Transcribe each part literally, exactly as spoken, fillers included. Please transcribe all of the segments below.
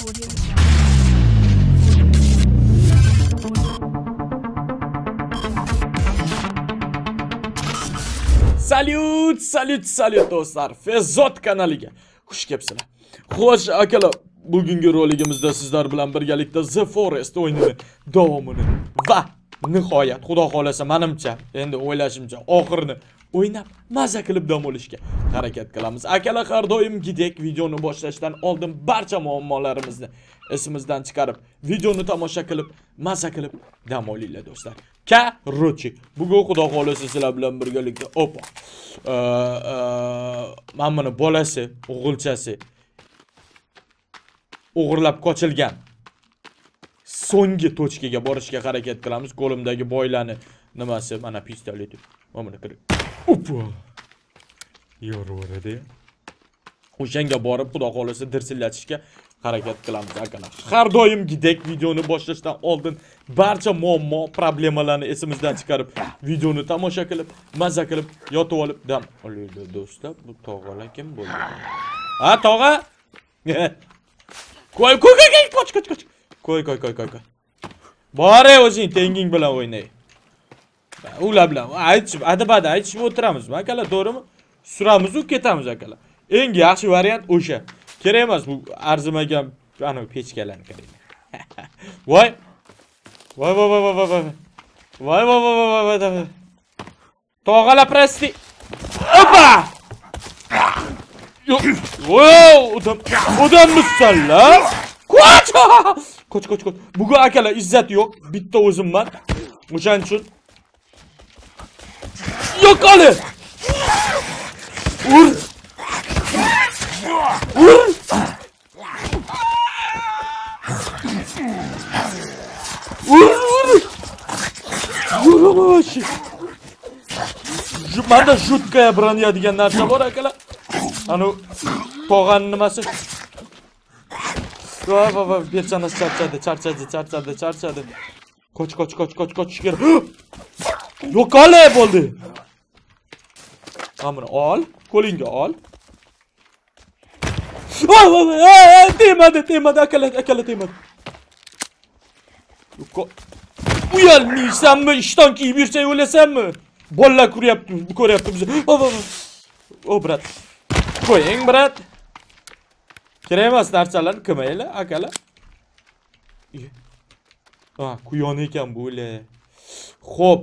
Salut, salut, salut do'stlar. Fezot kanaliga xush kelibsizlar. Xo'sh, akalar, bugungi roligimizda sizlar bilan birgalikda The Forest o'yinini davomini va nihoyat, xudo xolasa, menimcha, endi o'ylashimcha, oxirini o'ynab maza qilib dam olishga harakat qilamiz. Akalar, har doimgidek videoni boshlashdan oldin barcha muammolarimizni esimizdan chiqarib, videoni tomosha qilib, maza qilib dam olinglar do'stlar. Короче, bugun xudo xolasa sizlar bilan birgalikda opa. Mamani bolasi, o'g'ilchasi o'g'irlab qochilgan so'nggi tochkaga borishga harakat qilamiz. Qo'limdagi boylarni nimasi, mana pistolet. Mana kirib. Opa. Yorvoradi. O'shanga borib xudo xolasa dirsillatishga harakat qilamiz akalar. Har doimgidek videoni boshlashdan oldin barcha muammo, problemalarni esimizdan chiqarib, videoni tomosha qilib, maza qilib, yotib olib dam olaylik do'stlar. Bu tog'alar kim bo'ldi? Ha, tog'a? Qo'y, qo'y, qo'y, qoch, qoch, qoch. Qo'y, qo'y, qo'y, qo'y. Bore o'zing tenging bilan o'ynay. Ular bilan aytib, adabada aytib o'tiramiz, akalar, to'g'rimi? Suramiz u ketamiz akalar. Eng yaxshi variant o'sha. Kerak emas bu arzimagan ana pechkalarni qarang. Voy. Voy voy voy voy voy. Voy voy voy voy voy. Tog'ala prosti. Opa! Yo, wow, odam, odam misalla. Qoch! Qoch, qoch, qoch. Bugun akalar izzat yo'q, bitta o'zimman. O'shaning uchun yo'q qoli. Ur! Ur! Ur! Ur! Manda jutkaya bronja degan narsa bor akalar. Ana tog'aning nimasi? Voy voy voy, berchanas charchadi, charchadi, charchadi, charchadi. Qoch, qoch, qoch, qoch, qoch kerak. Yo'q qoli bo'ldi. Amına ol, qo'lingga ol. Voy voy voy, temadi, temadi, akalar, akalar temadi. Uyalmaysanmi? Ishton kiyib yursang o'lasanmi? Bolalar ko'ryapti, ko'ryapti bizni. Voy voy. O brat. Qo'ying brat. Kerak emas narsalarni qilmaylar, akalar. Ha, quyon ekan bu le. Xo'p.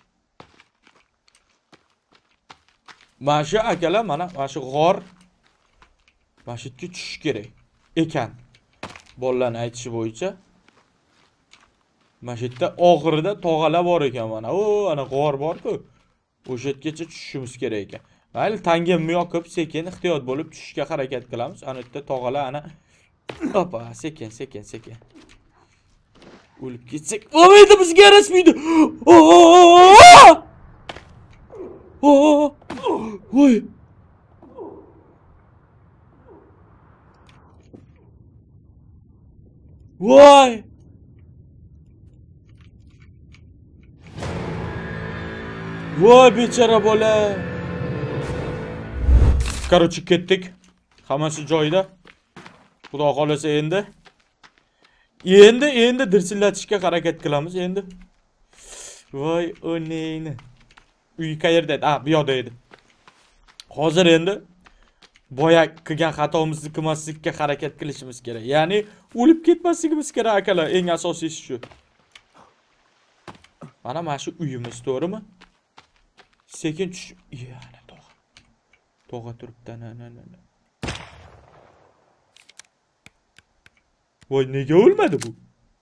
Mana shu akalar, mana mana shu g'or masjidga tushish kerak ekan. Bolalarning aytishi bo'yicha masjidda oxirida tog'alar bor ekan mana. O, ana g'or bor-ku. O'sha yergacha tushishimiz kerak ekan. Mayli, tangimni yoqib, sekin ehtiyot bo'lib tushishga harakat qilamiz. Ana yerda tog'alar ana. Opa, sekin, sekin, sekin. O'lib ketsak, bo'lmaydi, bizga yarashmaydi. Oh! Voy. Voy. Voy bechara bola. Короче, ketdik. Hammasi joyida. Xudo xolasa endi. Endi, endi dirsillatishga harakat qilamiz endi. Voy, o'neyni. Uy qayerda edi? Ha, bu yoqda edi. Hozir endi boya qilgan xatomizni qilmaslikka harakat qilishimiz kerak. Ya'ni o'lib ketmasligimiz kerak akalar. Eng asosiysi shu. Mana mana shu uyimiz, to'g'rimi? Sekin tush. Yana tog'a. Tog'a turibdi. Na na na. Voy, nega o'lmadi bu?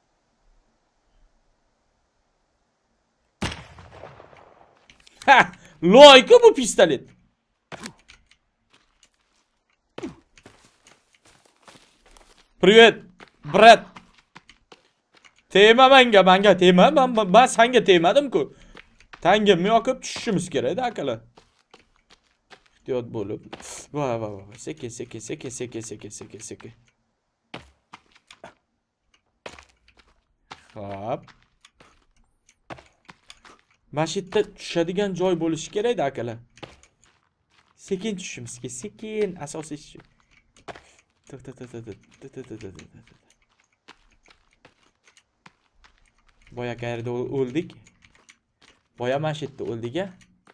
Ha, loyka bu pistolet. Привет, brat. Tema menga, menga tema. Ben ben senga temadim-ku. Tangimni yoqib tushishimiz kerak-da akalar. Ehtiyot bo'lib. Voy voy voy, sekin, sekin, sekin, sekin, sekin, sekin, sekin. Hop. Masjidda tushadigan joy bo'lishi kerak-da akalar. Sekin tushishimiz kerak, sekin, asosiy shu. Boya qayerda o'ldik? Boya mana shu yerda o'ldik-a.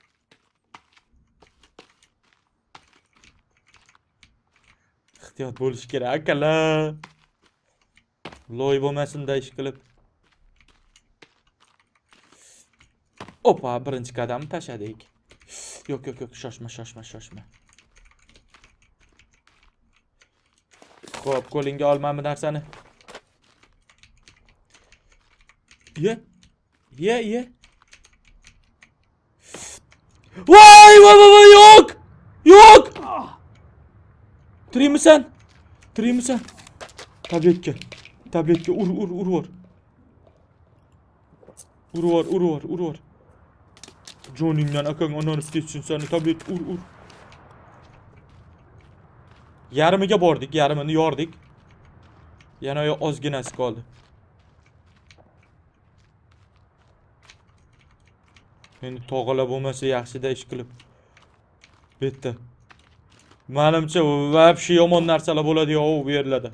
Ehtiyot bo'lish kerak akalar. Loy bo'lmasin-da ish qilib. Opa, birinchi qadamni tashladik. Yo'q, yo'q, yo'q, shoshma, shoshma, shoshma. Xo'p, qo'lingga olma bu narsani. Ye. Ye, ye. Voy, voy, voy, yo'q. Yo'q. Tirimisan? Tirimisan? Tabletka. Tabletka ur, ur, ur, ur. Ur, ur, ur, ur, ur, ur. Joningdan akang onanib ketsin seni, tablet ur, ur. Yarimiga bordik, yarimini yordik. Yana ozginasi qoldi. Endi tog'ala bo'lmasa yaxshida ish qilib. Bitta. Menimcha vobshe yomon narsalar bo'ladi-yu bu yerlarda.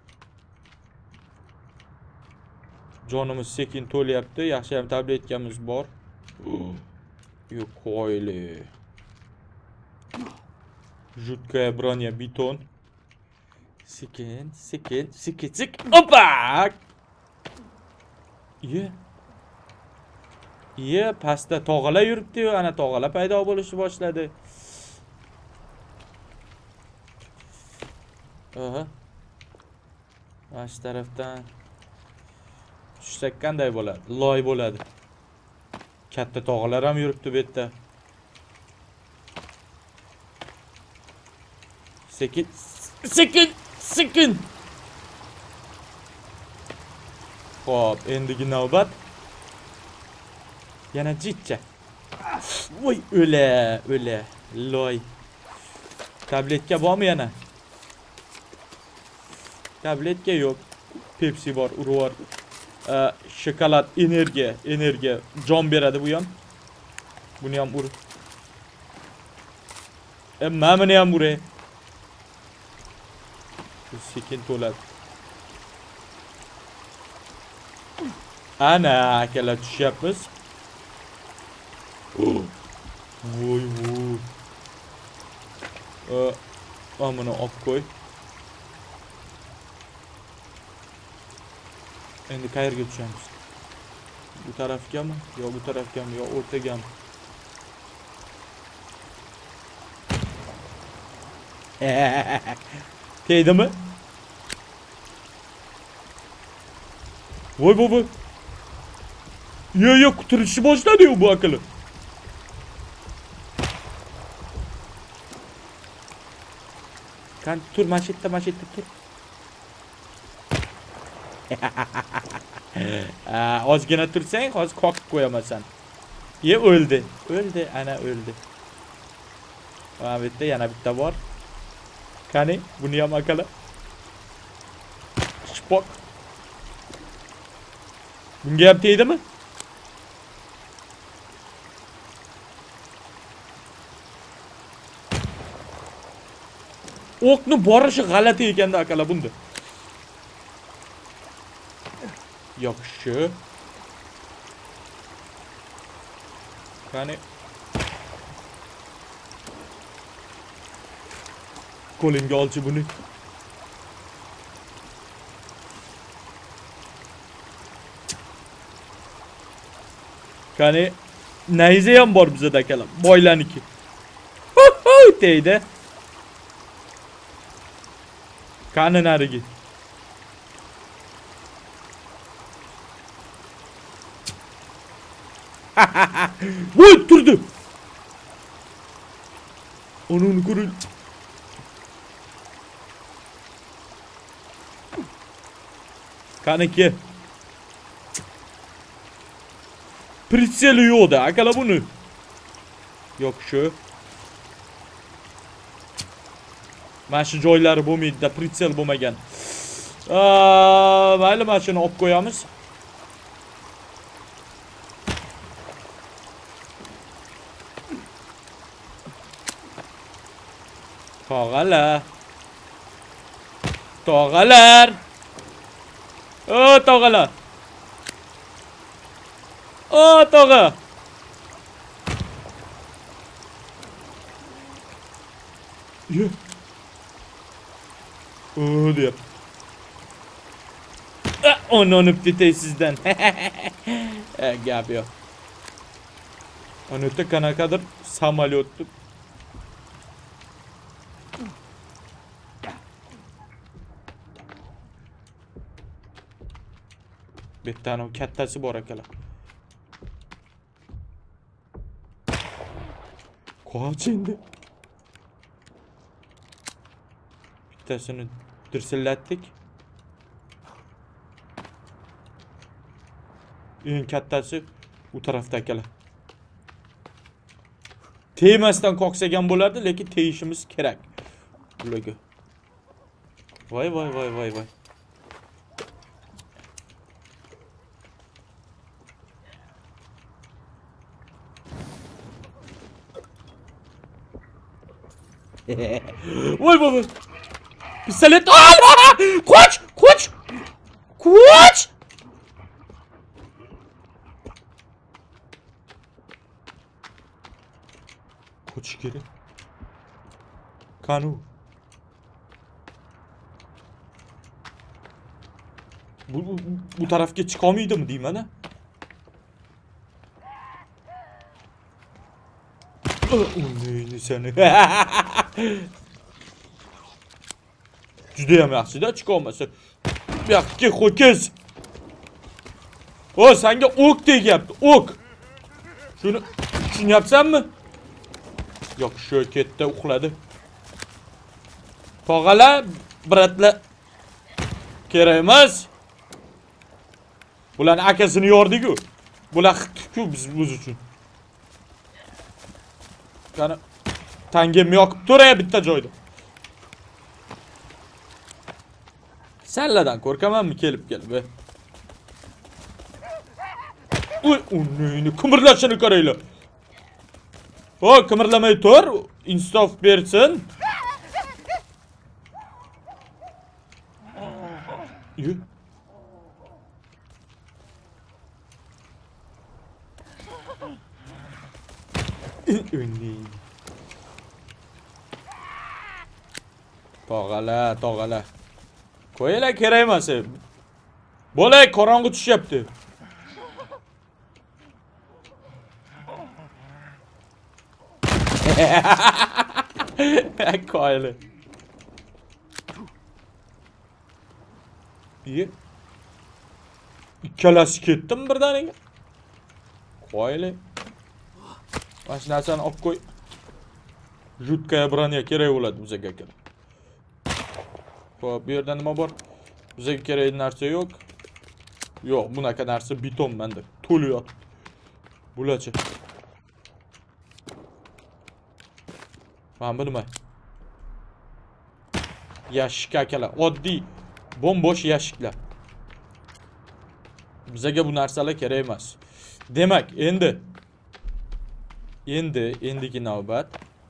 Jonimiz sekin to'lyapti, yaxshi ham tabletkamiz bor. Yo'q, qo'yli. Жуткая броня, beton. Sekin, sekin, sekin, sekin. Opa! Ye. Ye, pastda tog'alar yuribdi-yu, ana tog'alar paydo bo'lishni boshladi. Aha. Mana shu tarafdan tushsak qanday bo'ladi? Loy bo'ladi. Katta tog'alar ham yuribdi bu yerda. Sekin, sekin, sekin. Xo'p, endigi navbat. Yana jitcha. Voy, o'la, o'la, loy. Tabletka bormi yana? Tabletka yo'q. Pepsi bor, urvar. Shokolad, energiya, energiya, jon beradi bu ham. Buni ham ur. E, mana ham uray. Sekin to'ladi. Ana, akalar tushyapmiz. Voy, voy. E, mana buni olib qo'y. Endi qayerga tushamiz? Bu tarafgami? Yo bu tarafgami? Yo o'rtagami? Teydimi? Voy, voy, voy. Yo, yo, quturishni boshladi-yu bu akili. Kan tur, mashitda, mashitda tur. Ozgina tursang, hozir qoqib qo'yamasan. Ye, o'ldi. O'ldi, ana o'ldi. Mana bu yerda yana bitta bor. Qani, buni ham akala. Shpok. Bunga ham teydimi? O'qni borishi g'alati ekanda akala bunda. Yaxshi. Qani. Qo'lingga olchi buni. Qani, nayza ham bor bizda akalar. Boylaniki. Deydi. Qani narigi. Voy, turdi. Onun kurul. Kaneki. Pritseli yo'qda, akala buni. Yo'q shu. Mana shu joylari bo'lmaydi-da, pritsel bo'lmagan. Mayli, mana shuni olib qo'yamiz. Tog'alar. Tog'alar. O, tog'alar. O tog'a. Yo. O deb. Onu onu bitay sizdan. E, gap yo'q. Ana yerda qanaqadir samolyotni bittani kattasi bor akalar. Qoch endi. Bittasini dirsillatdik. Eng kattasi u tarafda akalar. Temasdan qoqsagan bo'lardi, lekin teyishimiz kerak. Bularga. Voy voy voy voy voy. Voy voy voy. Pistolet. Qoch, qoch. Qoch. Qoch kerak. Qanu. Bu bu, bu tarafga chiqa olmaydimi deyman-a? O'yni seni. Juda ham yaxshi-da, chiqa olmasa. Bu yoqqa ho'kiz. O, senga o'q tegyapti, o'q. Shuni tushunyapsanmi? Yo'q, shu ketdi, uxladi. Tog'alar, bratlar. Kerak emas. Bularning akasini yordik-ku. Bular xitku biz biz uchun. Qani tangim yoqib turay bitta joyda. Salladan qo'rqamanmi kelib kelib? Uy, uni qimirlashini qaranglar. O, qimirlamay tur, insof bersin. Yu. Uni. Tog'ala, tog'ala. Qo'yinglar, kerak emas. Bo'lay, qorong'i tushyapti. Qo'yinglar. İyi. Ikkalasi ketdim birdaniga. Qo'yinglar. Mana shu narsani olib qo'y. Jutkaya branya kerak bo'ladi bizga akalar. Xo'p, bu yerda nima bor? Bizga kerak narsa yo'q. Yo'q, bunaqa narsa beton menda to'lib yotibdi. Bularchi. Men bilmayman. Yashik akalar, oddiy bombosh yashiklar. Bizga bu narsalar kerak emas. Demak, endi endi endiki navbat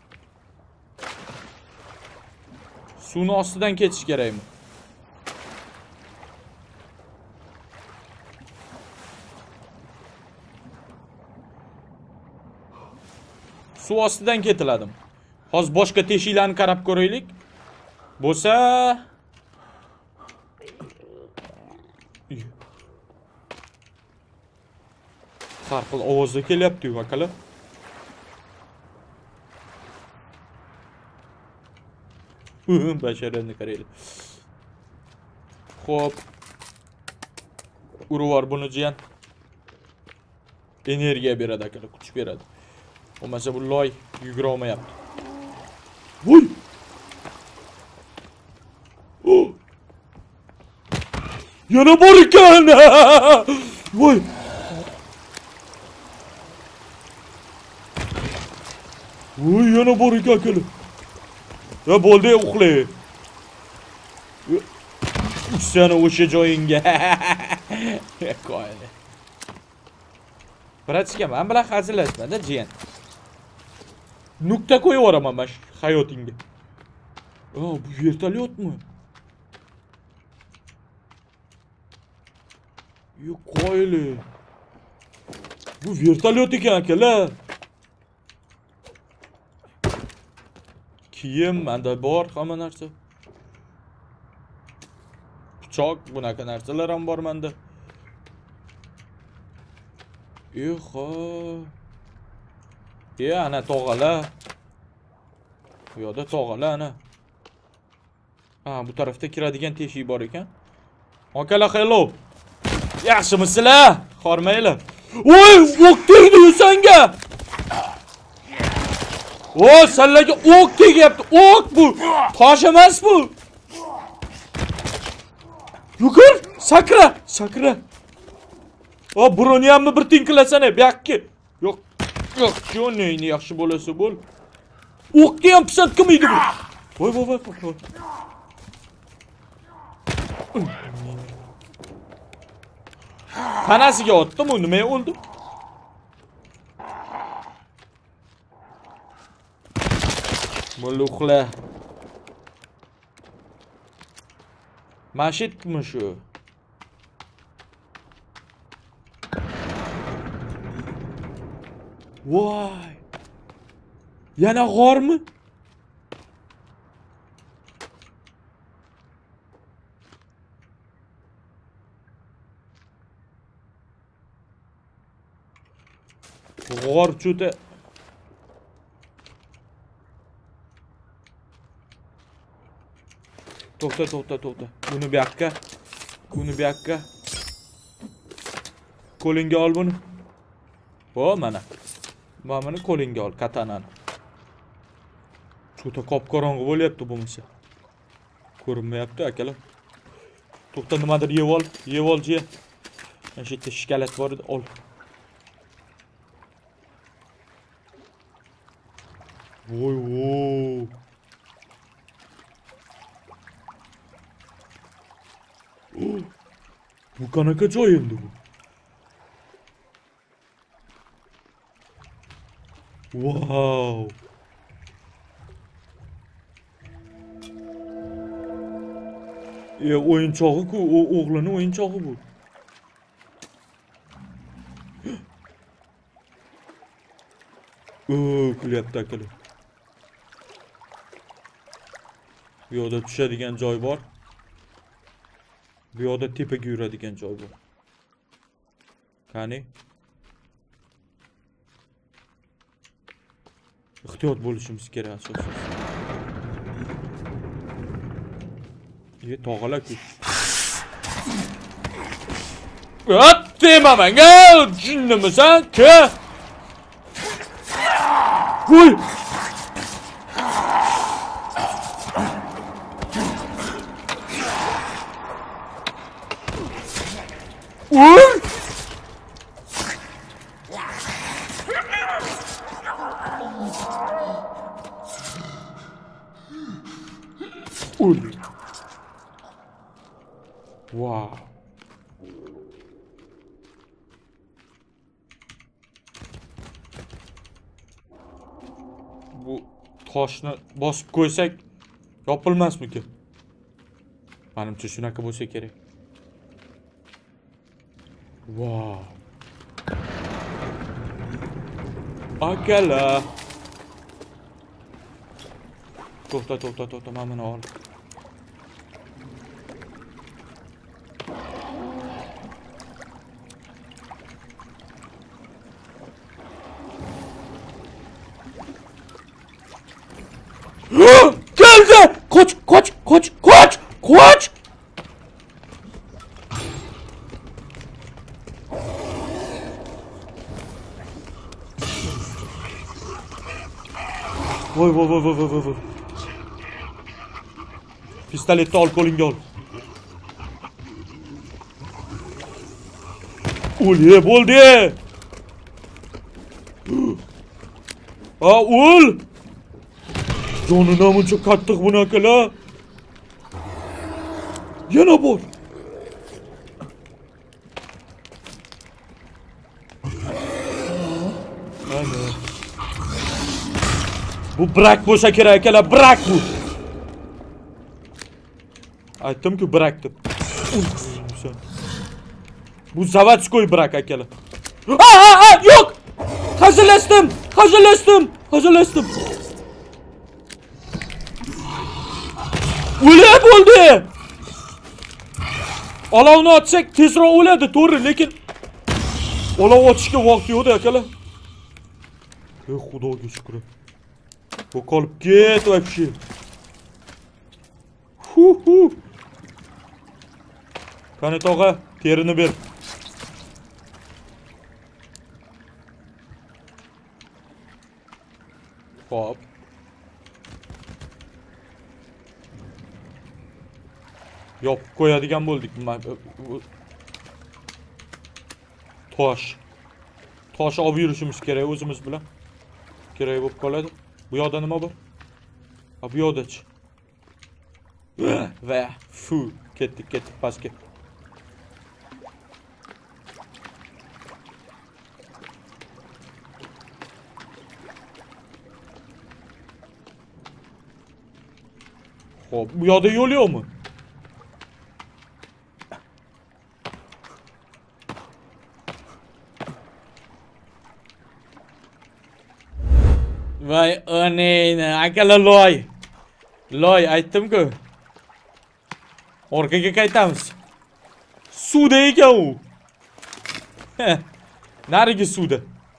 suvni ostidan ketish kerakmi? Suv ostidan ketiladimi? Hozir boshqa teshiklarni qarab ko'raylik. Bo'lsa har xil ovozda kelyapti-yu akalar. Basharani qaraylik. Xo'p. Uruvor buni jiyan. Energiya beradi akalar, kuch beradi. Bo'lmasa bu loy yugura olmayapti. Voy! Oh! Yana bor ekan. Voy! Voy, yana bor ekan akalar. Ya bo'ldi, uxlay. Seni o'sha joyingga. Qo'ydi. Bratska, men bilan hazillashmada, jiyan. Nukta qo'yib yuboraman men hayotingga. O, bu vertolyotmi? Yo'q, qo'yli. Bu vertolyot ekan akalar. Kiyim menda bor, hamma narsa. Pichoq, bunaqa narsalar ham bor menda. Yo'qo. Ya ana tog'alar. Bu yoqda tog'alar ana. Ha, bu tarafda kiradigan teshik bor ekan. Akalar, hello. Yaxshimisizlar? Hormaylar. Voy, o'q tegdi senga. O, senlarga o'q tegyapti. O'q bu. Tosh emas bu. Yugur, sakra, sakra. O, broniyamni bir tinkilasana, bu yoqqa. Yo'q, yo'q, joningni yaxshi bo'lasa bo'l. O'qni ham pisat qilmaydi bu. Voy, voy, voy, voy. Tanasiga otdim, u nima o'ldi? Bo'ldi uxla. Mashitmi shu? Voy. Yana g'ormi? G'or cho'ta. To'xta, to'xta, to'xta. Buni bu yoqqa. Buni bu yoqqa. Qo'lingga ol buni. O, mana. Mana buni qo'lingga ol, katanani. Cho'ta qop-qorong'i bo'lyapti bo'lmasa. Ko'rinmayapti akalar. To'xta, nimadir yeb ol, yeb ol, jiya. Mana shu yerda shikolat bor edi, ol. Voy, voy. Bu qanaqa joy endi bu? Wow. E, o'yinchog'i-ku, o'g'lining o'yinchog'i bu. O, kulyapti akalar. Bu yoqda tushadigan joy bor. Bu yoqda tepaga yuradigan joy bor. Qani? Ehtiyot bo'lishimiz kerak asosan. Ye, tog'alar-ku. At, tema menga, jinnimisan, ke? Qo'y. Uy! Uy! Wow! Bu toshni bosib qo'ysak yopilmasmikin? Menimcha shunaqa bo'lsa kerak. Wow. Akalar. To'xta, to'xta, to'xta, mana buni ol. Geldi! Koç, koç, koç, koç, koç! Voy, voy, voy, voy, voy, voy. Pistoletni ol, qo'lingga ol. O'l, bo'ldi. Ha, o'l. Jonini muncha qattiq bunaqalar. Yana bor. Ana. Bu brak bo'lsa kerak akalar, brak bu. Aytdim-ku brak deb. Bu zavodskoy brak akalar. Aa, aa, yok. Hazırlaştım. Hazırlaştım. Hazırlaştım. O'lab bo'ldi. Olovni atsak tezroq o'ladi, to'g'ri, lekin olov otishga vaqt yo'q-da, akalar. Ey xudoga shukr. Bu qolib ket вообще. Hu hu. Qani tog'a, terini ber. Hop. Yop qo'yadigan bo'ldik. Tosh. Tosh olib yurishimiz kerak o'zimiz bilan. Kerak bo'lib qoladi. Bu yoqda nima bor? Ha, bu yoqdachi. Va, fu, ketdik, ketdik pastga. Hop, bu yoqda yo'l yo'qmi? Vay aneyni, akalar loy. Loy aytdim-ku. Orqaga qaytamiz. Suvda ekan u. Narigi suvda.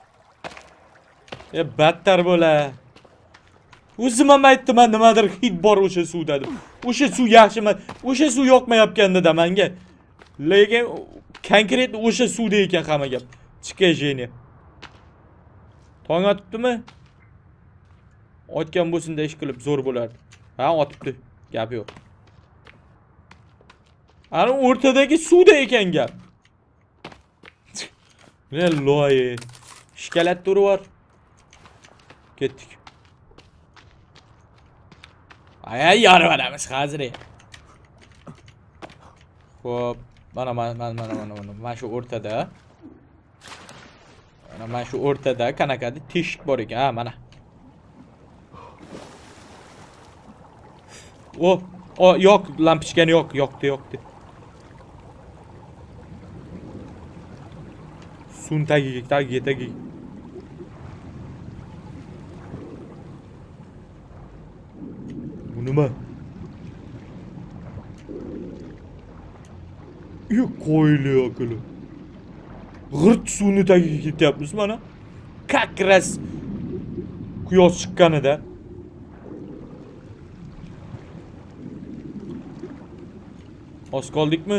E battar bo'la. O'zim ham aytdim, nimadir hid bor o'sha suvda deb. O'sha suv yaxshi emas. O'sha suv yoqmayotganda menga. Lekin konkret o'sha suvda ekan hamma gap. Chiqajeni. Tong otibdimi? Otgan bo'lsin-da ish qilib zo'r bo'lardi. Ha, otibdi. Gap yo'q. Ana o'rtadagi suvda ekan gap. Ne loy. Shkalat turi bor. Ketdik. Ay, yorib hozir. Xo'p, mana mana mana mana mana mana shu o'rtada. Mana mana shu o'rtada qanaqadi teshik bor ekan. Ha, mana. O, o yo'q, lampochkani yo'q, yo'qdi, yo'qdi. Sun tagiga, tagiga, tagiga. Bu nima? Yo'q, qo'yli akılı. G'irt suvni tagiga ketyapmiz mana. Kakras quyosh chiqqanida. Oz qoldikmi?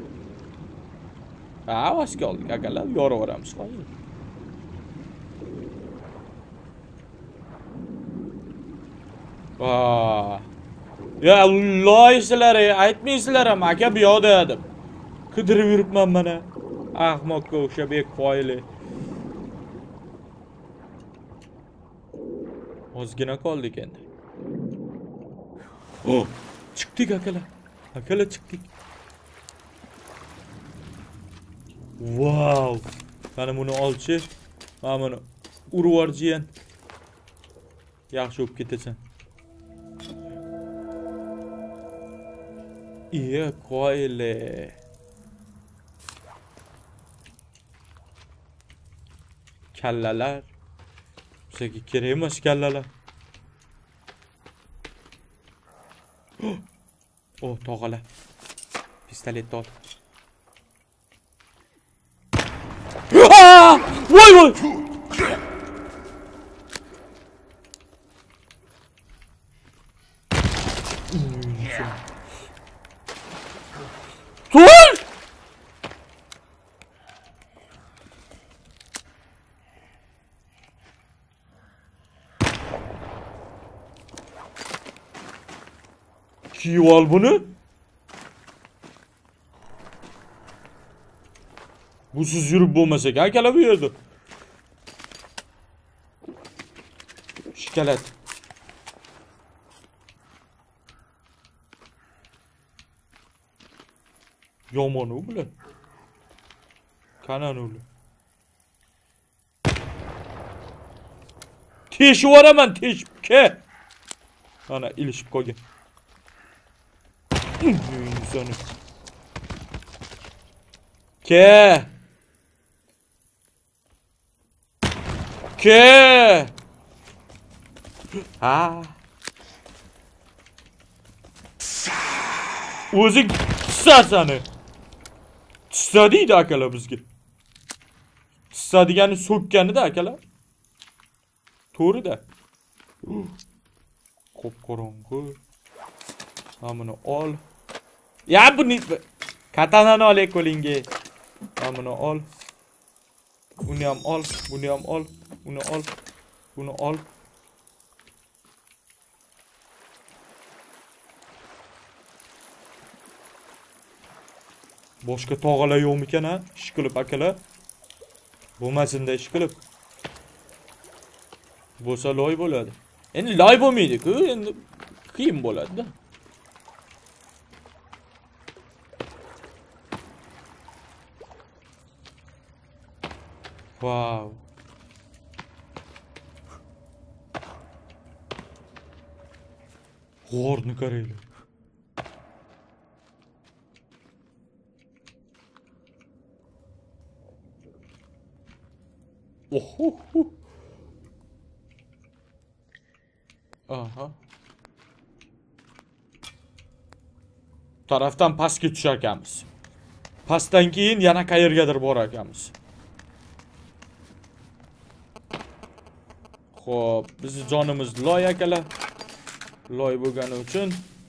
Ha, oz qoldik, akalar, yorib boramiz. Aa. Ya loy sizlar, aytmaysizlar ham, aka bu yoqda deb. Qidirib yuribman mana. Ahmoqqa o'sha bek qoyili. Ozgina qoldik endi. Oh, chiqdik akalar. Akalar chiqdik. Wow. Mana buni olchi. Mana buni urib yuborjiyan. Yaxshi bo'lib ketasan. Iya, qoyili. Kallalar. Bizga kerak emas kallalar. Oh, tog'alar. Pistoletni ol. Voy voy. Dur! Kiyib ol buni. Busiz yurib bo'lmasak, akalar bu yerda. Shikalat. Yomon u bilan. Qanan uli. Teshib yuboraman, teshib ke. Ana ilishib qolgan. Insani. Ke. Ke! Ha. O'zing tissa seni. Tissa deydi akalar bizga. Tissa degani so'kkanida akalar. To'g'ri-da. Qop-qorong'i. Hamını ol. Ya bunu katanani ol qo'lingga. Hamını ol. Buni ham ol, buni ham ol, buni ol, buni ol. Boshqa tog'alar yo'qmikan ha? Ish qilib akalar. Bo'lmasin-da ish qilib. Bo'lsa loy bo'ladi. Endi loy bo'lmaydi-ku, endi qiyin bo'ladi-da. Wow. G'orni qaranglar. Oho. Aha. Tarafdan pastga tushar ekanmiz. Pastdan keyin yana qayergadir borar ekanmiz. Xo'p, bizni jonimiz loy akalar. Loy bo'lgani uchun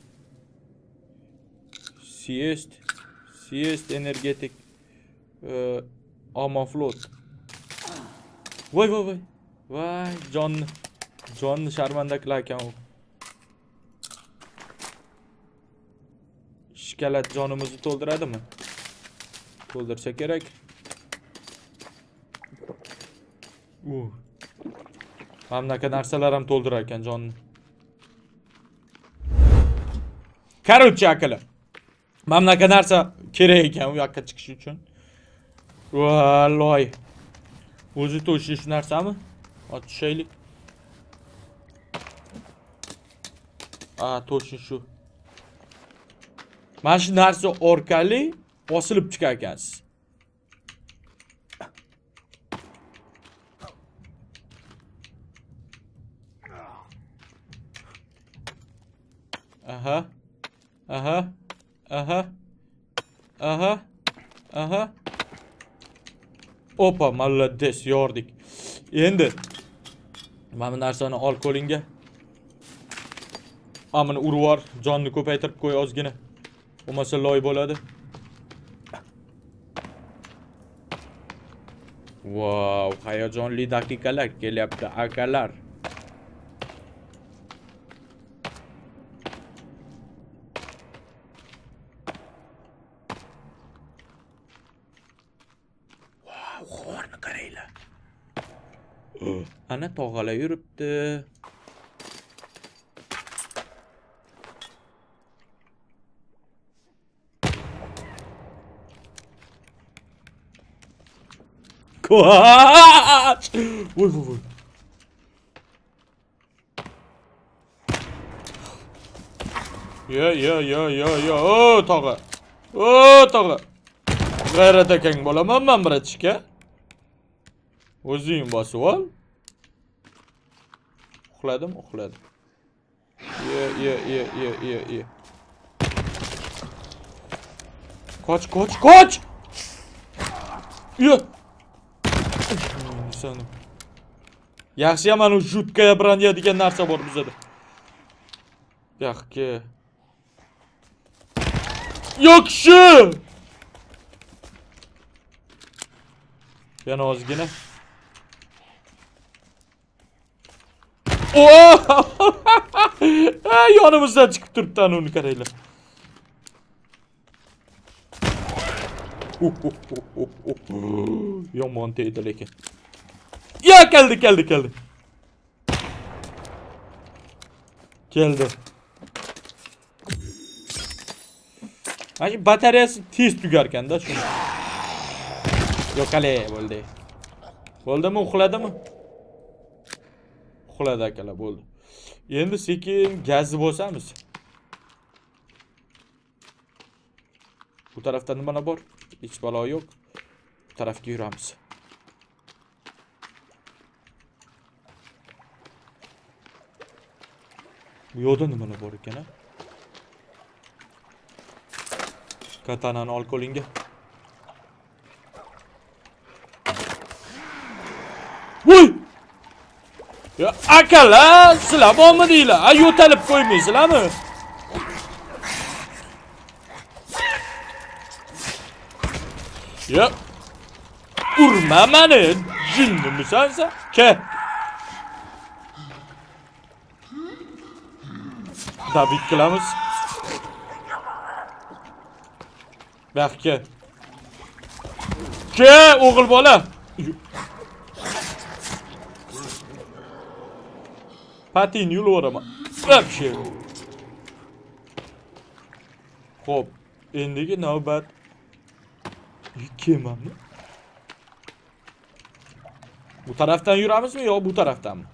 siest, siest energetik e, amaflot. Voy voy voy. Voy, jonni. Jonni sharmanda qilar ekan u. Ishkalat jonimizni to'ldiradimi? To'ldirsa kerak. U. Hamnaqa narsalar ham to'ldirar ekan jonni. Короче, akalar. Mamlakat narsa kerak ekan u yoqqa chiqish uchun. Voy. O'zi to'shish narsami? Ochishaylik. A, to'shin shu. Mana shu narsa orqali bosilib chiqar ekansiz. Aha. Aha. Aha. Aha. Aha. Opa, malades, yordik. Endi mana bu narsani ol qo'lingga. Amini urib yubor, jonni ko'paytirib qo'y ozgina. Bo'lmasa loy bo'ladi. Wow, hayajonli daqiqalar kelyapti akalar. G'orni qaranglar. Ana tog'alar yuribdi. Koç! Vur vur vur. Ya ya ya ya ya. O tog'a. O tog'a. G'ayrat akang bo'laman men bratishka. O'zing bosib ol. Uxladim, uxladim. Ye ye ye ye ye ye. Qoch, qoch, qoch! Ye. Sana. Yaxshi ham ana jutkaya branya degan narsa bor bizda. Yaxki. Yaxshi. Yana ozgina. Oh! Yonimizdan chiqib turibdi ana uni qaranglar. Yomon tegdi lekin. Ya geldi geldi geldi. Geldi. Hani bataryası tez tugarkan da shuni. Yo'q hali bo'ldi. Bo'ldimi, uxladimi? Uxladi akalar, bo'ldi. Endi sekin gazni bosamiz. Bu tarafda nima bor? Hech balo yo'q. Bu tarafga yuramiz. Bu yoqda nimalar bor ekan, ha? Katanani ol qo'lingga. Voy! Ya akalar, sizlar bormi deylar? A yo'talib qo'ymaysizlarmi? Ya urma meni, jinnimisan sen? Ke. David qilamiz. Baxke. Ke, o'g'il bola. Patin yulaverama. Вообще. Xo'p, endigi navbat kemami? Bu tarafdan yuramizmi yo bu tarafdanmi?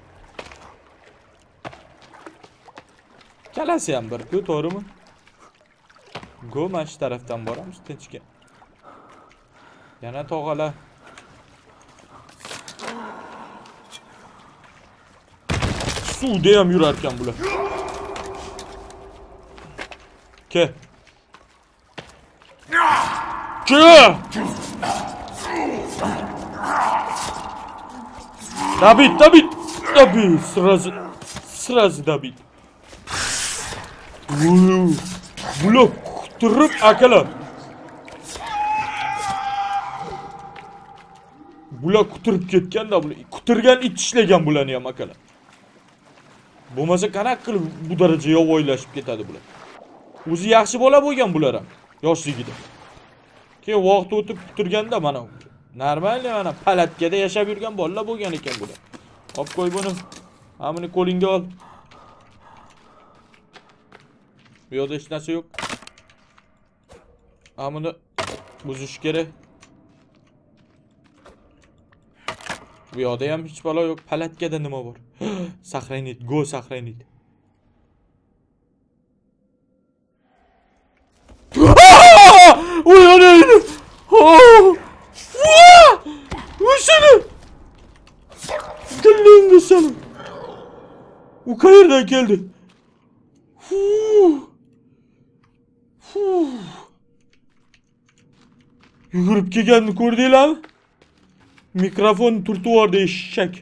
Kalasi ham bir-ku, to'g'rimi? Go, mana shu tarafdan boramiz tinchga. Yana tog'alar. Suvda ham yurar ekan bular. Ke. Ke. David, David, David, сразу, сразу David. Uuu, bular quturib akalar. Bular quturib ketganda, bular quturgan it tishlagan bularni ham akalar. Bo'lmasa qanaqa qilib bu daraja yovvoylashib ketadi bular. O'zi yaxshi bola bo'lgan bular ham yoshligida. Keyin vaqt o'tib turganda mana normal mana palatkada yashab yurgan bolalar bo'lgan ekan bular. Olib qo'y buni. Hamini qo'lingga ol. Bu yerda hech narsa yo'q. Hamini buzish kerak. Bu yerda ham hech balo yo'q. Palatkada nima bor? Saqlanit, go saqlanit. Oy anaydı. Uçsana. Gülüğünde sana. O kayırdan geldi. Yugurib kelganini ko'rdinglarmi? Mikrofon turtib yubordi eshak.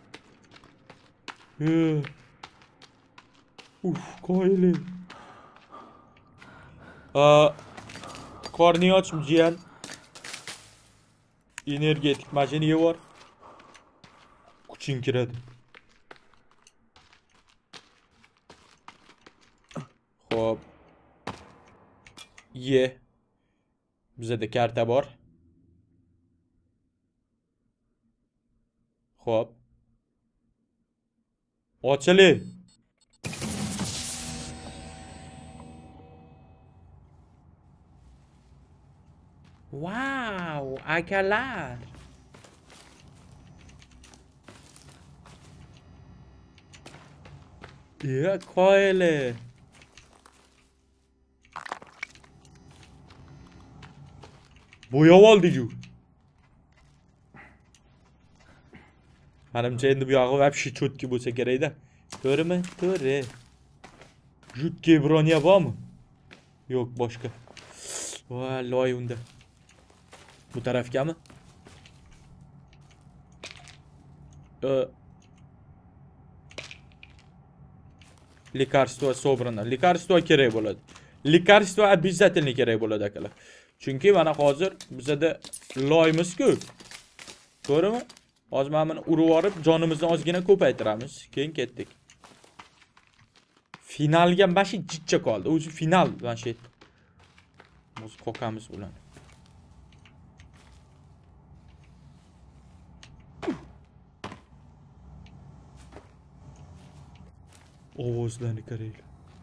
Uf, qoyili. Aa, qorning ochmi jiyan? Energetik mashinaga bor. Kuching kiradi. Xo'p. Ye. Bizda karta bor. Xo'p. Ochili. Wow, akalar. Ya qoyili. Bo'yab oldik-ku. Menimcha endi bu yog'i вообще cho'tki bo'lsa kerak-da. To'g'rimi? To'g'ri. Jutki bronya bormi? Yo'q, boshqa. Voy, unda. Bu tarafgami? Э Lekarstvo sobrana. Lekarstvo kerak bo'ladi. Lekarstvo обязательно kerak bo'ladi akalar. Chunki mana hozir bizda loymiz-ku. To'g'rimi? Hozir mana buni urib olib, jonimizni ozgina ko'paytiramiz. Keyin ketdik. Finalga bashi jichcha qoldi. O'zi final mana shu. Biz qo'qamiz bilan. Ovozlarni qaraylik.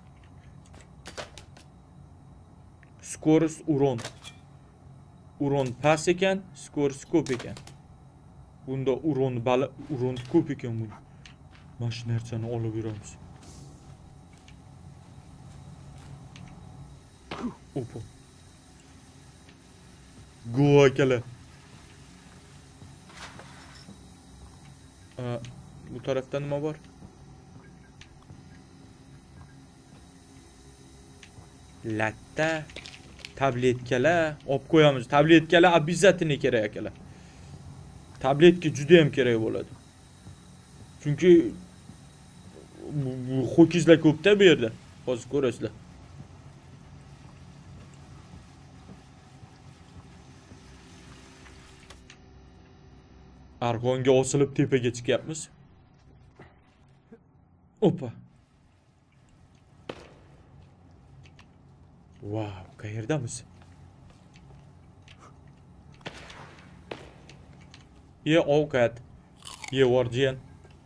Skorost uron. Uron past ekan, skorost ko'p ekan. Bunda uron bali uron ko'p ekan buni. Mana shu narsani olib yuramiz. Opa. Go akalar. Bu tarafdan nima bor? Latta tabletkalar olib qo'yamiz. Tabletkalar обязательно kerak akalar. Tabletka juda ham kerak bo'ladi. Chunki ho'kizlar ko'pda bu yerda. Hozir ko'rasizlar. Argonga osilib tepaga chiqyapmiz. Opa. Wow, qayerdamiz? Ye ovqat. Ye wardiyan.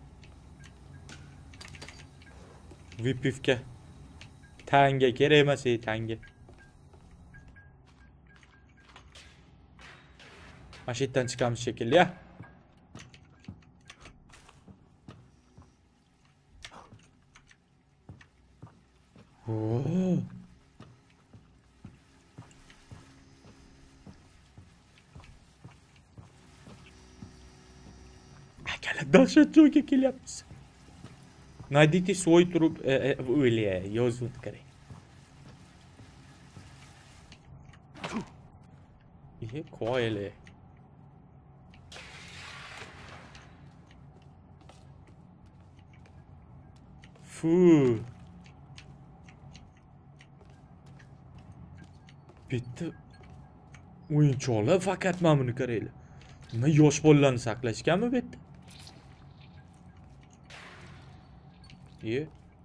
Vipivka. Tanga kerak emas, ey tanga. Mashitdan chiqamiz shekilli, ya. Oh. Akalar dahshat joyga kelyapmiz. Найдите свой труп, o'yla, yozib kerak. Ye qo'yli. Fu. Bitti. O'yinchoqlar faqat mana buni qaranglar. Nima yosh bolalarni saqlashganmi bu yerda? Ye.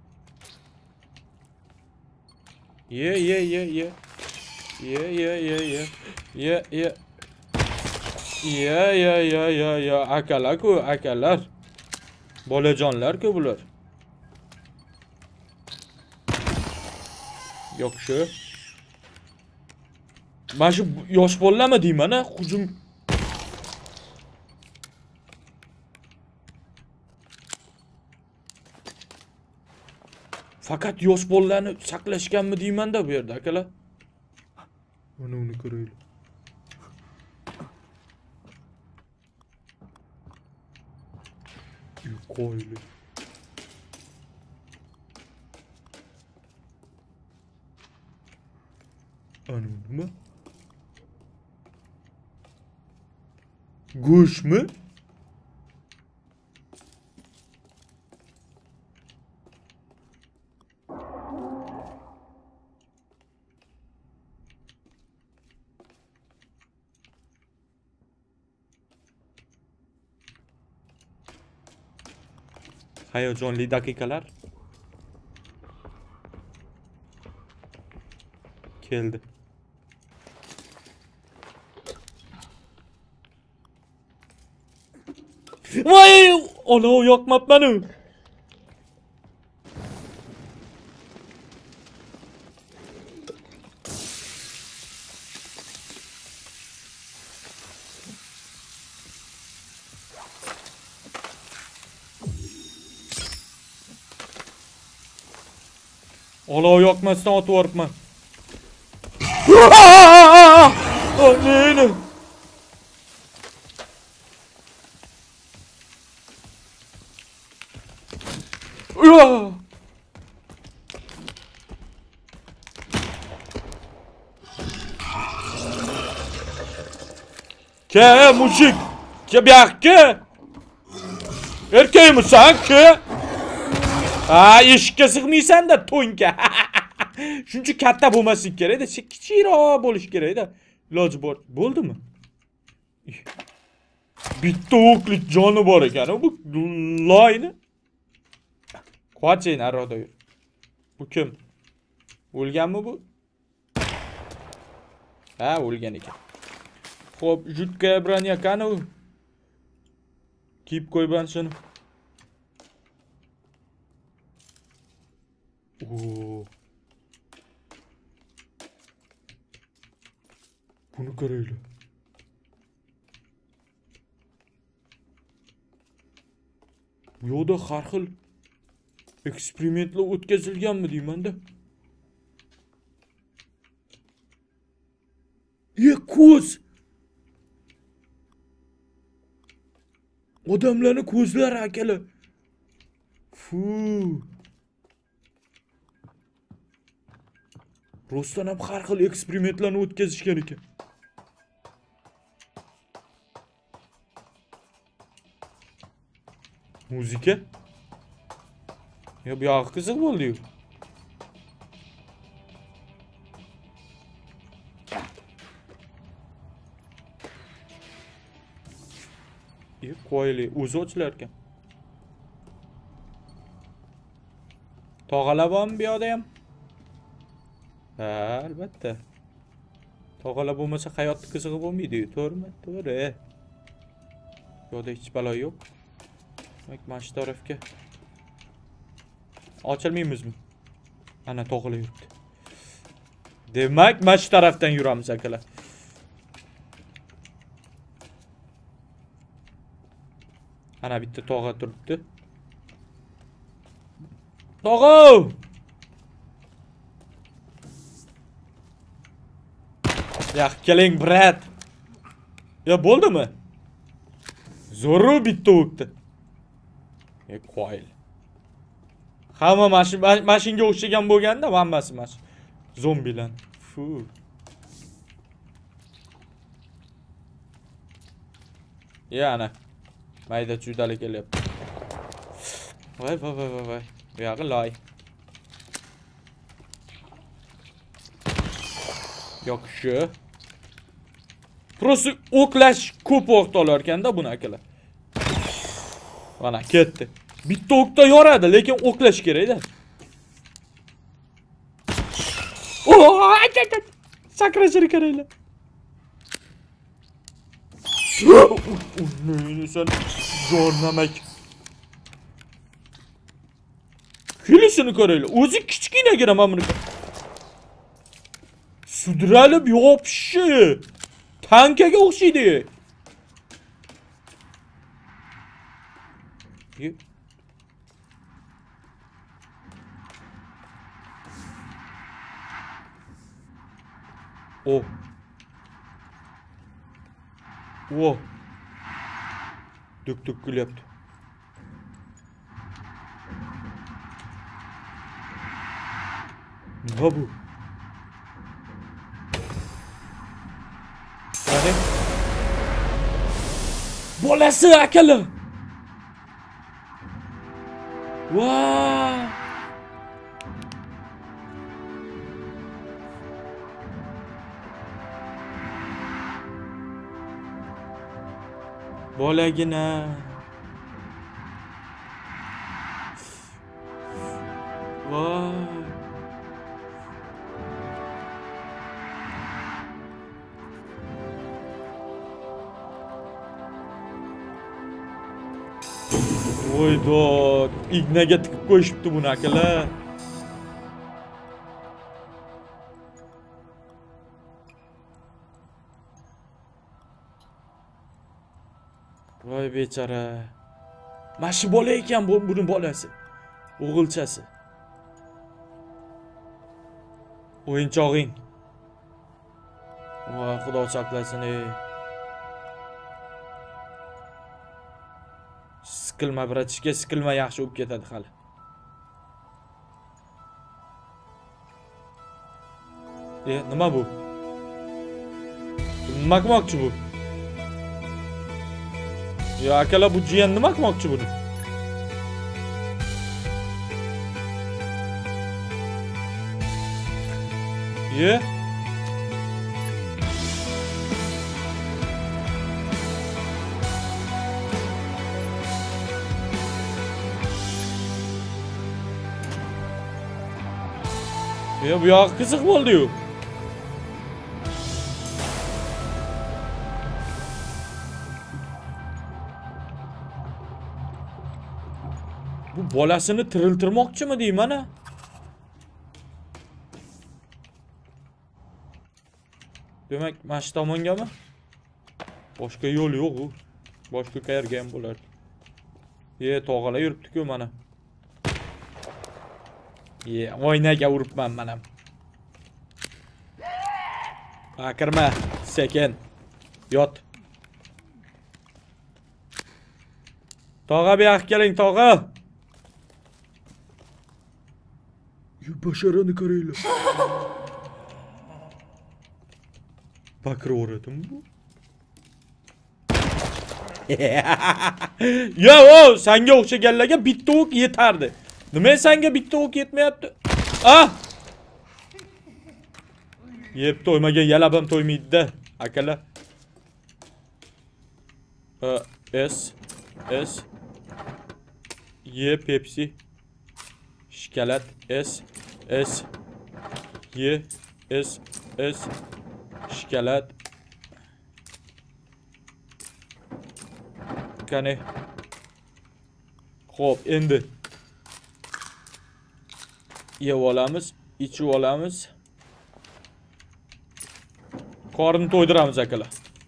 Ye, ye, ye, ye. Ye, ye, ye, ye. Ye, ye. Ye, ye, ye, ye, ye. Akalar ku, akalar. Bolajonlar ku bular. Yo'q shu. Mana shu yosh bolalarmi deyman-a, hujum. Faqat yosh bolalarni saqlashganmi deyman-da bu yerda akalar. Mana uni ko'raylik. Qo'yli. Ana nima? Go'shtmi? Hayajonli daqiqalar keldi. Voy, olov yoqmabman u. Olov yoqmasdan otib yoribman. Neni? Ke mujik, ke buyakka. Erkakmisan ki? Ha, eshikka sig'maysan-da, to'nka. Shuncha katta bo'lmaslik kerak-da, kichikroq bo'lish kerak-da. Iloji bor. Bo'ldimi? Bitta o'qlik joni bor ekan, bu loyni. Qo'ying aroqda yur. Bu kim? O'lganmi bu? Ha, o'lgan ekan. Xo'p, jutkaya branya qani u? Kiyib qo'yban shuni. Oo. Bunu qaraylar. Bu yoqda har xil eksperimentlar o'tkazilganmi deyman-da. Ye ko'z. Odamlarning ko'zlari akalar. Fu. Rostdan ham har xil eksperimentlarni o'tkazishgan ekan. Muzika? Ya bu yoq qiziq bo'ldi-yu. E, qo'yli, o'zi ochilar ekan. Tog'alar bormi bu yoqda ham? Ha, albatta. Tog'alar bo'lmasa hayotning qizig'i bo'lmaydi-yu, to'g'rimi? To'g'ri. Bu yoqda hech balo yo'q. Demak, mana shu tarafga ochilmaymizmi? Ana tog'alar yuribdi. Demak, mana shu tarafdan yuramiz akalar. Ana bitta tog'a turibdi. Tog'a! Ya keling, brat. Ya bo'ldimi? Zo'ru bitta o'qdi. E qo'yil. Hamma mashinga o'xshagan bo'lganda, hammasi mas. Zombilar. Fu. Ya ana. Mayda chuydalar kelyapti. Voy voy voy voy. Bu yog'i loy. Yo'q shu. Prosta o'qlash ko'p vaqt olar ekanda buni akalar. Mana ketdi. Bitta o'qda yoradi, lekin o'qlash kerak-da. Oh, ayt-ayt. Sakrashini qaranglar. Neyini sen zorlamak. Kulishini qaranglar. O'zi kichkinagina mana buni. Sudralib yopishi. Tankaga o'xshaydi. Oh. Oh. Dük dük gül yaptı. Ne bu? Yani? Bolası akalı. Vay. Bolagina. Vay. Voydo, ignaga tiqib qo'yishibdi buni akalar. Voy bechara. Mana shu bola ekan bu, buni bolasi. O'g'ilchasi. O'yinchog'ing. Voy, Xudo saqlasin ey. Sikilma bratishga, sikilma, yaxshi o'p ketadi hali. E, nima bu? Nima qilmoqchi bu? Ya akalar, bu jiyan nima qilmoqchi buni? Ye? Ya bu yoq qiziq bo'ldi-yu. Bu bolasini tiriltirmoqchimi deyman ana? Demak, mana shu tomongami? Boshqa yo'l yo'q u. Boshqa qayerga ham bo'lardi. Ye, tog'alar yuribdi-ku mana. Ye, oynaga uribman mana. Akirma, sekin. Yot. Tog'a bu yoqqa keling, tog'a. Yu basharani qaranglar. Bakıraverdim bu. Ya o senga o'xshaganlarga bitta o'q yetardi. Nima senga bitta o'q yetmayapti? Ah! Yeb to'ymagan yalabam to'ymaydi-da, akalar. S S Y Pepsi Şikalat S S Y S S Şikalat Qani. Xo'p, endi yeb olamiz, ichib olamiz. Qorni to'ydiramiz akalar.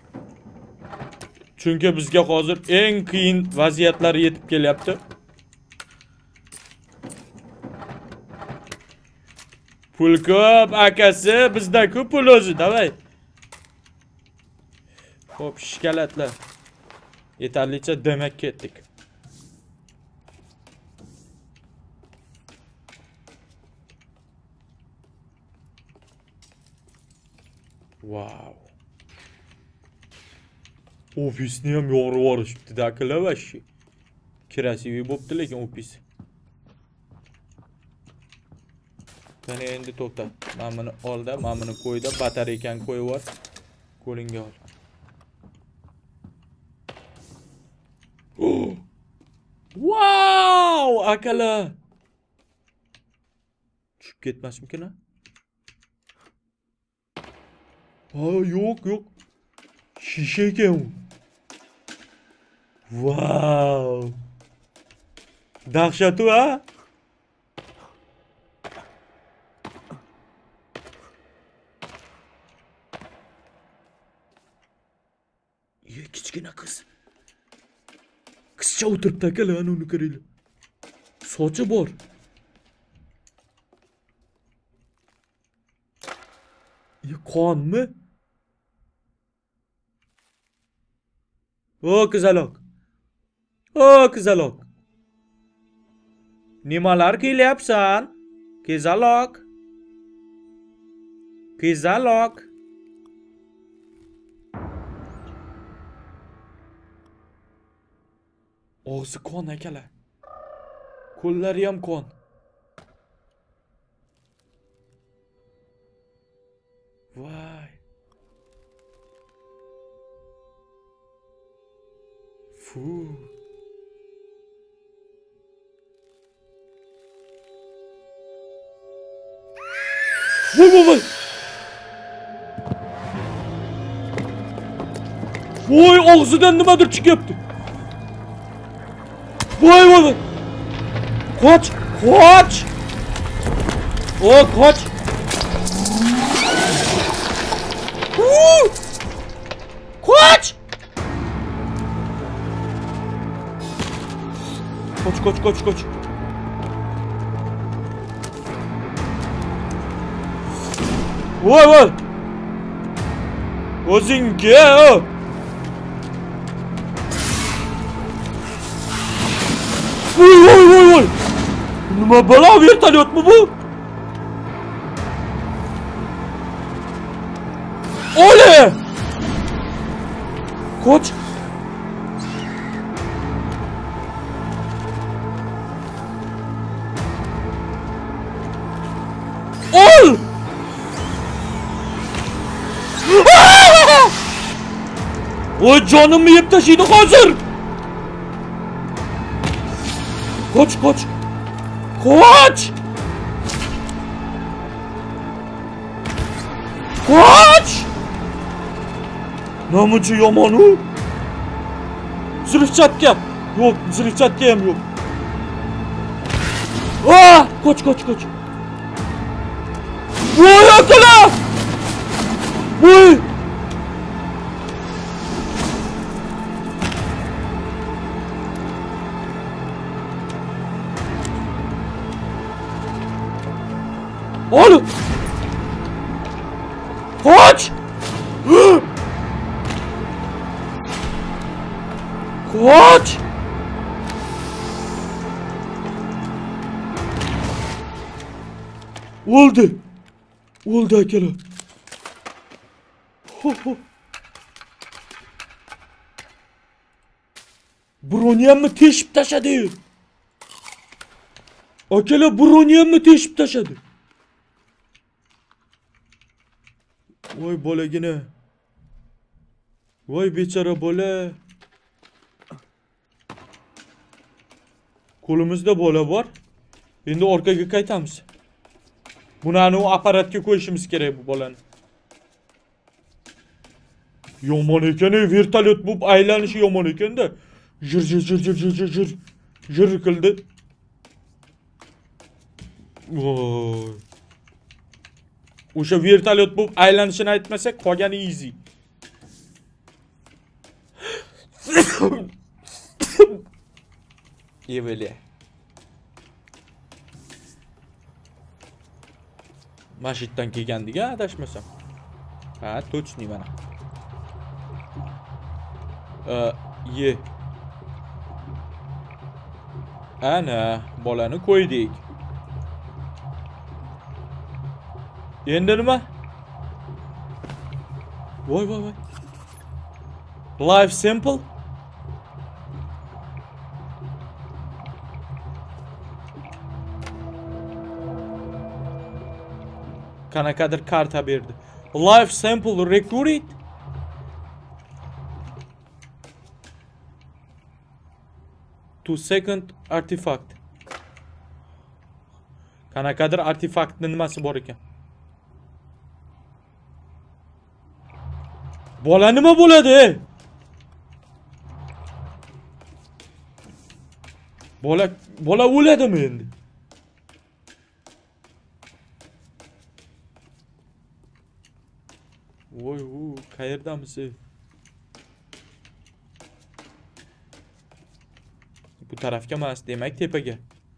Chunki bizga hozir eng qiyin vaziyatlar yetib kelyapti. Pul ko'p akasi, bizda ko'p pul o'zi, davay. Xo'p, shikalatlar. Yetarlicha demak ketdik. Wow. Ofisni ham yorib yuborishibdi akalar vashi. Krasiviy bo'pti lekin ofis. Qani endi to'xta. Men buni olda, men buni qo'yda, batareykani qo'yib yubor. Qo'lingga ol. Wow, akalar. Tushib ketmasmikin ha? Ha, yo'q, yo'q. Shisha ekan u. Wow. Dahshat u ha? Ye, kichkina qiz. Qizcha o'tiribdi akalar, ana uni qaranglar. Sochi bor. Ya qonmi? O qizaloq. O qizaloq. Nimalar qilyapsan? Qizaloq. Qizaloq. Og'zi qon akalar. Qo'llari ham qon. Vay. Fu. Voy voy voy. Voy, og'zidan nimadir chiqyapti. Voy voy voy. Qoch, qoch. O, qoch. Qoch. Qoch, qoch, qoch, qoch. Voy voy. O'zingga o. Voy voy voy voy. Nima balo vertolyotmi bu? Ole! Qoch. Ol! Oy, canımı yiyip taşıydı hazır. Koç koç. Koç. Koç. Namucu yamanı. Zırhçatka. Yok, zırhçatka hem yok. Ah! Koç koç koç. Vay akala. Vay. Oğlum! Koç! Koç! Oldu! Oldu akela! Broniyamni teshib tashladi. Akalar broniyamni teshib tashladi. Voy bolagina. Voy bechora bola. Qo'limizda bola bor. Endi orqaga qaytamiz. Buni anu apparatga qo'yishimiz kerak bu bolani. Yomon ekan, vertolyot bu aylanishi yomon ekanda. Jir jir jir jir jir jir jir jir qildi. Voy. O'sha vertolyot bu aylanishini aytmasak, qolgani easy. Eveli. Mashitdan kelgandiga adashmasam. Ha, точно mana. Э, ye. Ana, bolani qo'ydik. Endi nima? Voy voy voy. Live sample. Qanaqadir karta berdi. Live sample record. Two second artifact. Qanaqadir artefaktning nimasi bor ekan. Bola nima bo'ladi? Bola bola o'ladimi endi? Voy, u qayerdamiz? Bu tarafga emas, demak tepaga.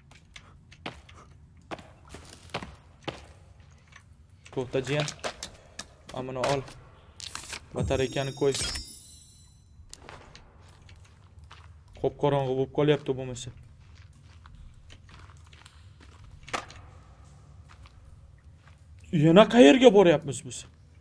To'xta jiyan. Amini ol. Batareykani qo'y. Qop qorong'i bo'lib qolyapti bo'lmasa. Yana qayerga boryapmiz biz?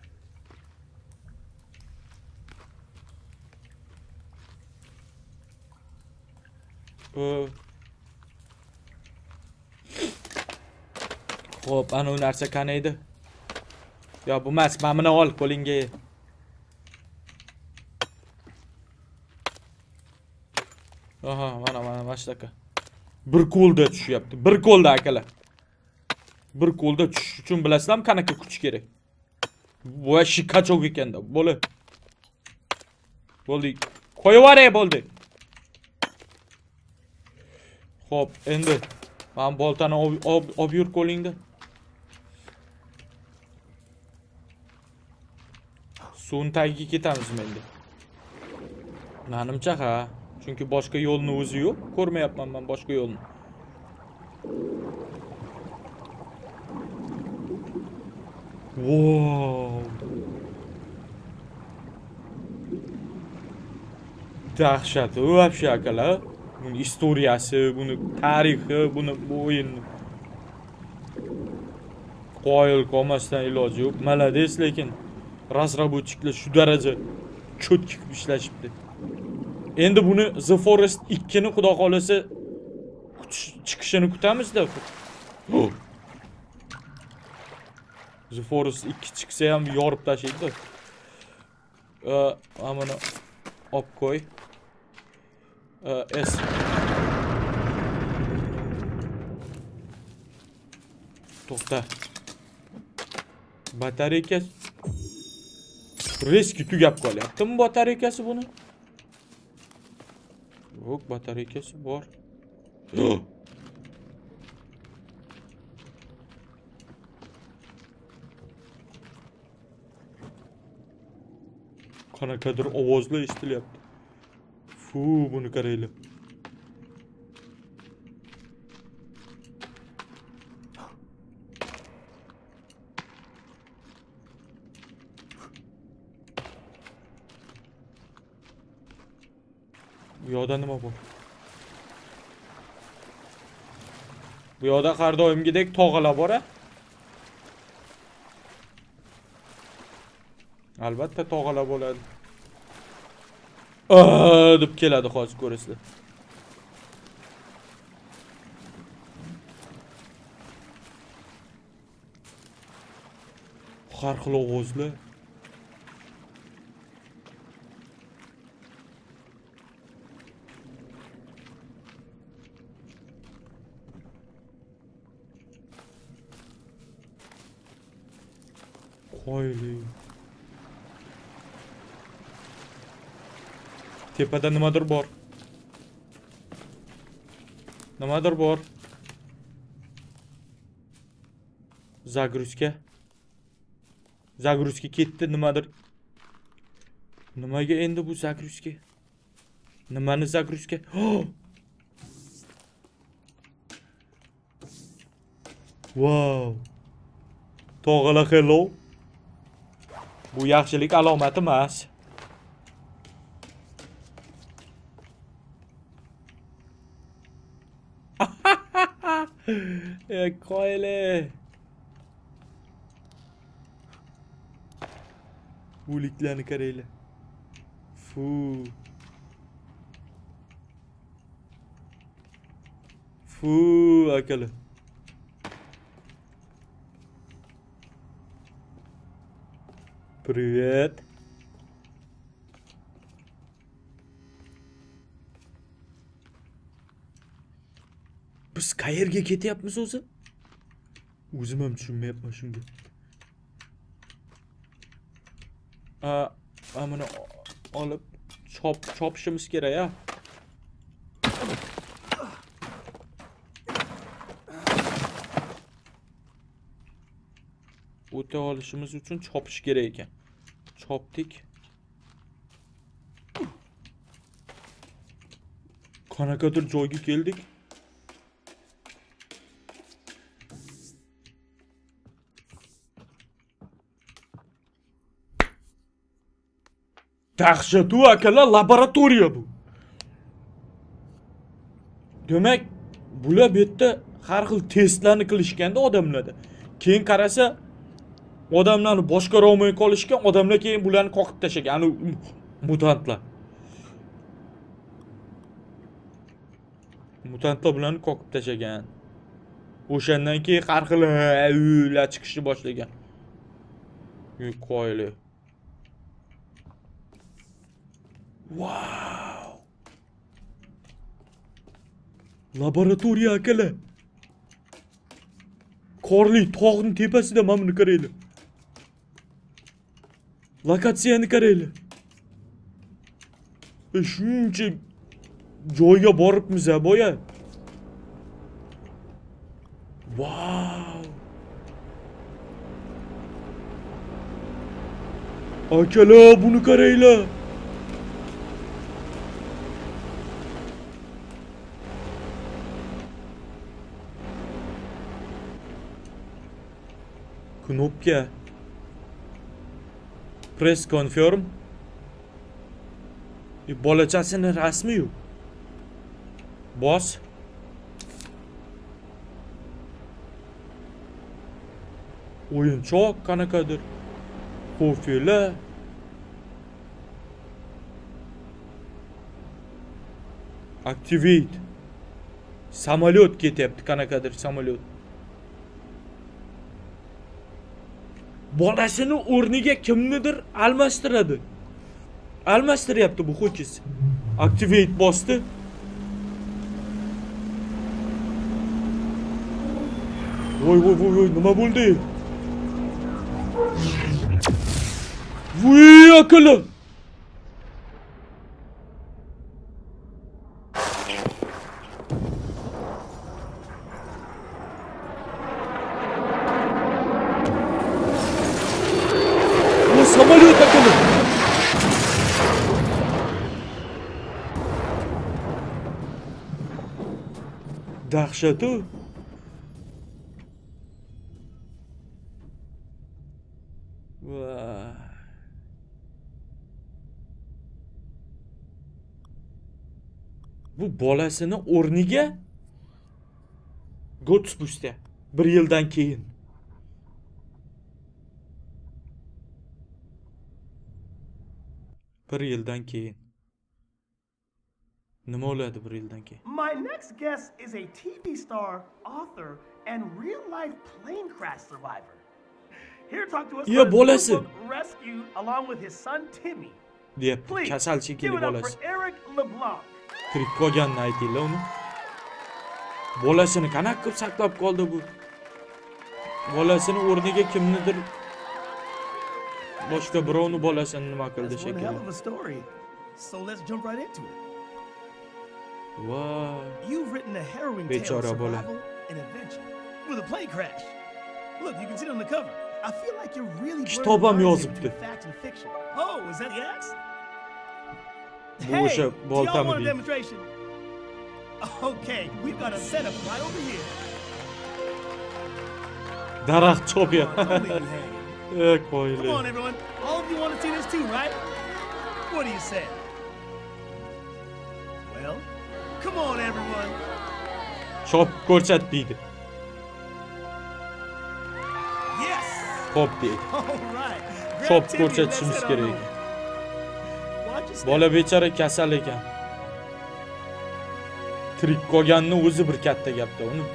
Xo'p, ana u narsa qani edi? Yo, bu emas, mana buni ol qo'lingga. Aha, mana mana mashtaka. Bir qo'lda tushyapti. Bir qo'lda akalar. Bir qo'lda tushish uchun bilasizlarmi qanaqa kuch kerak? Bu ashi qachog ekanda. Bo'li. Bo'ldi. Qo'yib yuboray bo'ldi. Xo'p, endi men boltani olib yur qo'lingda. Suvning tagiga ketamizmi endi? Menimcha ha, chunki boshqa yo'lni o'zi yo'q. Ko'rmayapman men boshqa yo'lni. Wow. Dahshat, u вообще akalar. Bunun istoriyasi, bunun tarixi, bunun bu o'yinni qoyil qolmasdan iloji yo'q. Malades, lekin razraботчиклар shu daraja cho'tki qilib ishlashibdi. Endi buni The Forest ikki ni xudo xolasa chiqishini kutamiz-da. The Forest ikki chiqsa ham yorib tashlaydi. Ë, mana olib qo'y. S. To'xta. Batareykasi reski tugab qolyaptimi batareykasi buni? Yo'q, batareykasi bor. Qanaqadir ovozlar eshitilyapti. Fu, buni qaraylar. Bu yoqda nima bor? Bu yoqda har doimgidek tog'alar bor-a? Albatta tog'alar bo'ladi. Aa deb keladi hozir ko'rasizlar. Har xil ovozlar. Qo'yli. Tepada nimadir bor. Nimadir bor. Zagruzka. Zagruzka ketdi nimadir. Nimaga endi bu zagruzka? Nimani zagruzka? Wow. Tog'alar hello. Bu yaxshilik alomati emas. Ey qo'yli. O'liklarni qaranglar. Fu. Fu akalar. Привет. Biz qayerga ketyapmiz o'zi? O'zim ham tushunmayapman shunga. A, mana olib chop chopishimiz kerak, ya. O'ta olishimiz uchun chopish kerak ekan. Chopdik. Qanaqadir joyga keldik. Dahshatu akalar, laboratoriya bu. Demak, bular bu yerda har xil testlarni qilishganda odamlarda. Keyin qarasa, odamlarni boshqara olmay qolishgan, odamlar keyin bularni qoqib tashlagan, ya'ni mutantlar. Mutantlar bularni qoqib tashlagan. O'shandan keyin har xil uylar chiqishni boshlagan. Ey qo'yli. Wow. Laboratoriya akalar. Qorli tog'ning tepasida mana buni qaranglar. Lokatsiyani qaranglar. E shuncha joyga boribmiz a boya. Wow. Akalar buni qaranglar. Knopka. Press confirm. E bolachasini rasmi yo'q. Bos. O'yinchoq qanaqadir. Ko'felar. Activate. Samolyot ketyapti, qanaqadir samolyot. Bolasini o'rniga kimnidir almashtiradi. Almashtiryapti bu ho'kiz. Activate bosdi. Voy voy voy voy, nima bo'ldi? Voy akıllı. Bu samolyot akıllı. Dahşatı. Vay. Bu bolasini o'rniga g'o't spustya bir yildan keyin. bir yildan keyin. Nima bo'ladi bir yildan keyin? My next guest is a T V star, author, and real-life plane crash survivor. Here to talk to us Yeah, about his bolasi. book, Rescue, along with his son Timmy. Deyapti. Please, Kasal give shekilli it up bolasi. for Eric LeBlanc. Tirik qolganini aytinglar uni. Bolasini qanaqa qilib saqlab qoldi bu? Bolasini o'rniga kimnidir boshqa birovni bolasini nima qildi That's one hell shekilli. of a story. So let's jump right into it. Voy. You've written a harrowing tale of Bechora bola. survival and adventure with a plane crash. Look, you can see it on the cover. I feel like you're really blurring Kitob ham the lines here yozibdi. between fact and fiction. Oh, is that the axe? Bu Hey, o'sha do y'all boltami want a deydi. demonstration? Okay, we've got a setup right over here. Daraxt chopya. Come on, don't leave me hanging. Eh, Come qo'yli. on, everyone. All of you want to see this too, right? What do you say? Well, come on, everyone. Chop ko'rsat deydi. Yes. Xo'p deydi. All right. Grab Chop Timmy and let's ko'rsatishimiz head on kerak over. ekan. Watch your step. Bola bechora kasal ekan. Tirik qolganni o'zi bir katta gapda uni.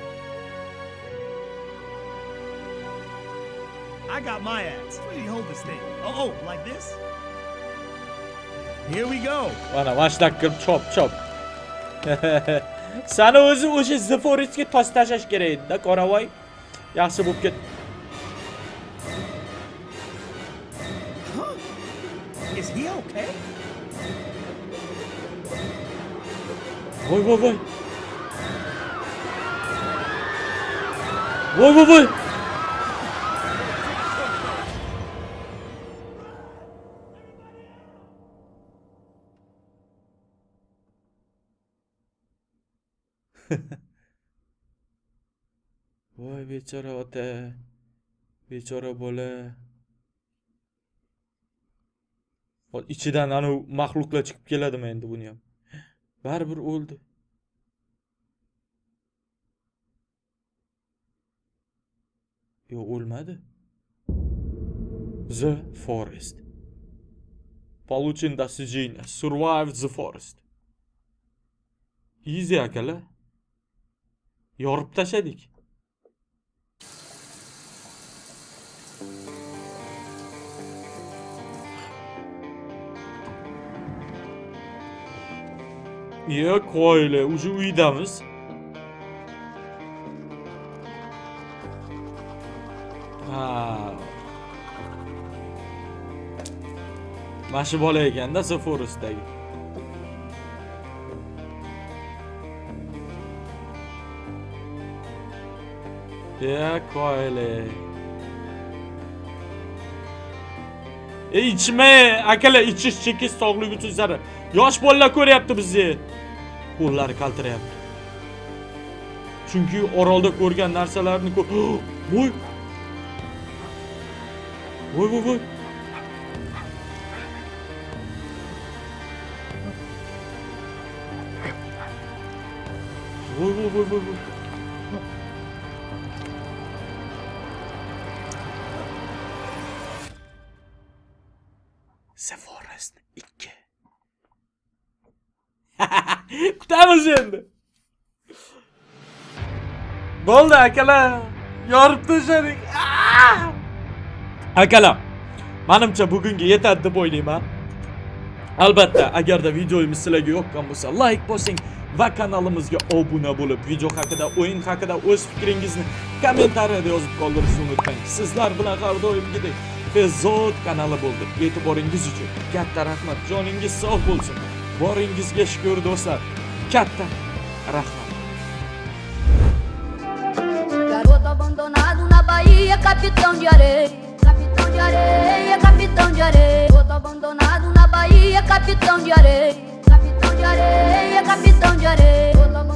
I got my axe. Sweetie, hold this thing. Oh, oh, like this? Here we go. Mana vashlak qilib chop chop. Sani o'zi o'sha The Forestga tosh tashlash kerak edi-da, qoravoy. Yaxshi bo'lib ket. Huh? Is he okay? Voy voy voy. Voy voy voy. Voy bechora ota. Bechora bola. Hop ichidan anu maxluqlar chiqib keladimi endi buni ham? Baribir o'ldi. Yo'q, o'lmadi. The Forest. Получен достижение. Survive the forest. Easy akalar. Yorib tashadik. Yo'q, qo'yli, o'sha uydamiz. Ha. Mashi bola ekanda The Forestdagi. Ya qo'yli. Ey ichma, akalar, ichish chekish sog'lik uchun zarar. Yosh bolalar ko'ryapti bizni. Qo'llari qaltirayapti. Chunki orolda ko'rgan narsalarni ko'r. Voy. Voy voy voy. Voy voy voy voy voy. The Forest ikki. Kutamiz endi. Bo'ldi akalar. Yorib tashladik. Akalar, menimcha bugunga yetadi deb o'ylayman. Albatta, agarda videomiz sizlarga yoqqan bo'lsa, like bosing va kanalimizga obuna bo'lib, video haqida, o'yin haqida o'z fikringizni kommentariyada yozib qoldirishni unutmang. Sizlar bilan har doimgidek Fezot kanali bo'ldi. E'tiboringiz uchun katta rahmat. Joningiz sog' bo'lsin. Boringizga shukr do'stlar. Katta rahmat. Garoto abandonado na Bahia, capitão de areia, capitão de areia, capitão de areia. Garoto abandonado na Bahia, capitão de areia, capitão de areia, capitão de areia.